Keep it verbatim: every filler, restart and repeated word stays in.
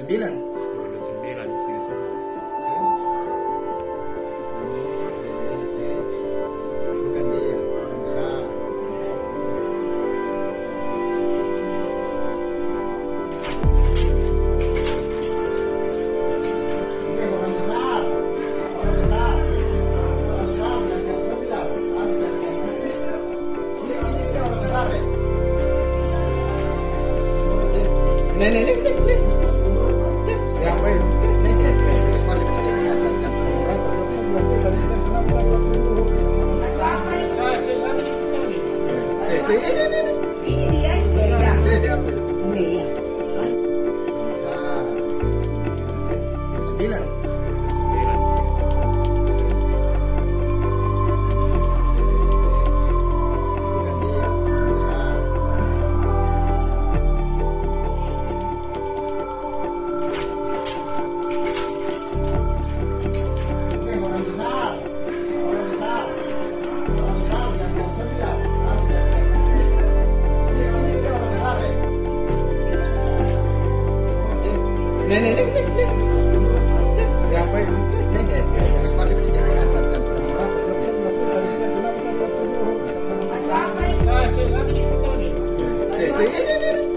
sembilan. sembilan sini semua. Bukan dia, orang besar. Ini orang besar, orang besar, orang besar yang jam sebelas. Ini ini ini orang besar ya. Nih nih nih nih nih. Siapa ini? Nih nih nih terus masuk ke jalan kan kan. Orang berarti berarti tadi kan kenapa waktu dulu? Saya silakan itu tadi. Eh ini ini ini. Ini dia, dia. Dia diambil. Ini ya. Besar. Sembilan. sembilan sini Bukan dia, besar. Ini orang besar, orang besar, orang besar yang jam sebelas. Ini ini ini orang besar ya. Nih nih nih nih nih. Siapa ini? Nih nih nih terus masuk ke jalan kan kan. Orang berarti berarti tadi kan kenapa waktu dulu? Saya silakan itu tadi. Eh ini ini ini.